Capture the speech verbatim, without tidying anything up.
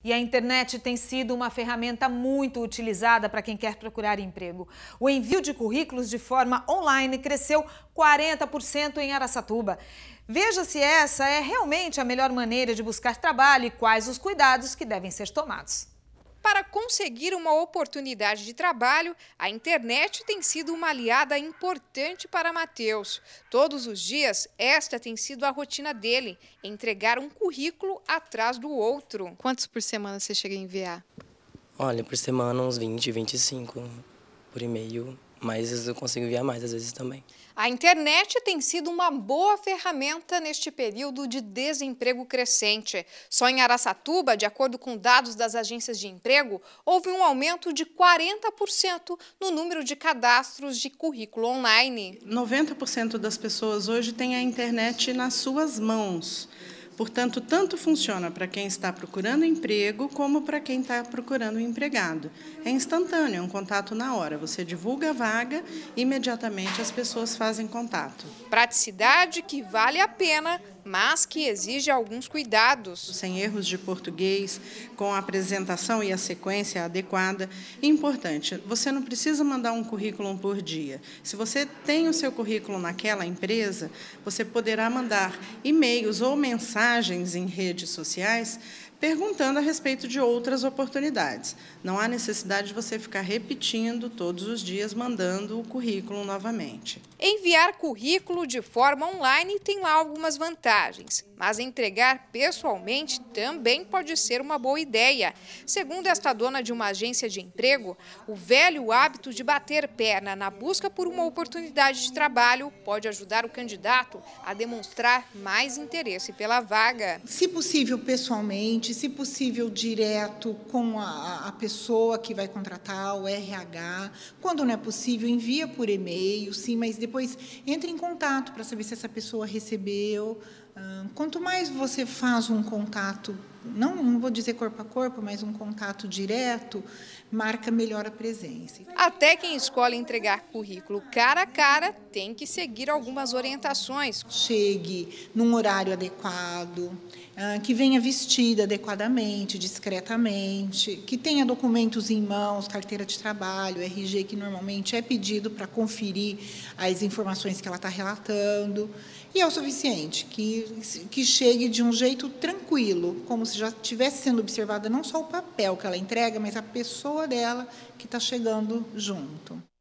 E a internet tem sido uma ferramenta muito utilizada para quem quer procurar emprego. O envio de currículos de forma online cresceu quarenta por cento em Araçatuba. Veja se essa é realmente a melhor maneira de buscar trabalho e quais os cuidados que devem ser tomados. Para conseguir uma oportunidade de trabalho, a internet tem sido uma aliada importante para Matheus. Todos os dias, esta tem sido a rotina dele, entregar um currículo atrás do outro. Quantos por semana você chega a enviar? Olha, por semana uns vinte, vinte e cinco por e-mail, mas eu consigo enviar mais às vezes também. A internet tem sido uma boa ferramenta neste período de desemprego crescente. Só em Araçatuba, de acordo com dados das agências de emprego, houve um aumento de quarenta por cento no número de cadastros de currículo online. noventa por cento das pessoas hoje têm a internet nas suas mãos. Portanto, tanto funciona para quem está procurando emprego, como para quem está procurando um empregado. É instantâneo, é um contato na hora. Você divulga a vaga, imediatamente as pessoas fazem contato. Praticidade que vale a pena, mas que exige alguns cuidados. Sem erros de português, com a apresentação e a sequência adequada. Importante, você não precisa mandar um currículo por dia. Se você tem o seu currículo naquela empresa, você poderá mandar e-mails ou mensagens em redes sociais perguntando a respeito de outras oportunidades. Não há necessidade de você ficar repetindo todos os dias, mandando o currículo novamente. Enviar currículo de forma online tem lá algumas vantagens, mas entregar pessoalmente também pode ser uma boa ideia. Segundo esta dona de uma agência de emprego, o velho hábito de bater perna na busca por uma oportunidade de trabalho pode ajudar o candidato a demonstrar mais interesse pela vaga. Se possível, pessoalmente, se possível, direto com a, a pessoa que vai contratar, o R H. Quando não é possível, envia por e-mail, sim, mas depois entre em contato para saber se essa pessoa recebeu. Quanto mais você faz um contato, não, não vou dizer corpo a corpo, mas um contato direto, marca melhor a presença. Até quem escolhe entregar currículo cara a cara tem que seguir algumas orientações. Chegue num horário adequado, que venha vestida adequadamente, discretamente, que tenha documentos em mãos, carteira de trabalho, R G, que normalmente é pedido para conferir as informações que ela está relatando. E é o suficiente, que, que chegue de um jeito tranquilo, como se já estivesse sendo observada não só o papel que ela entrega, mas a pessoa dela que está chegando junto.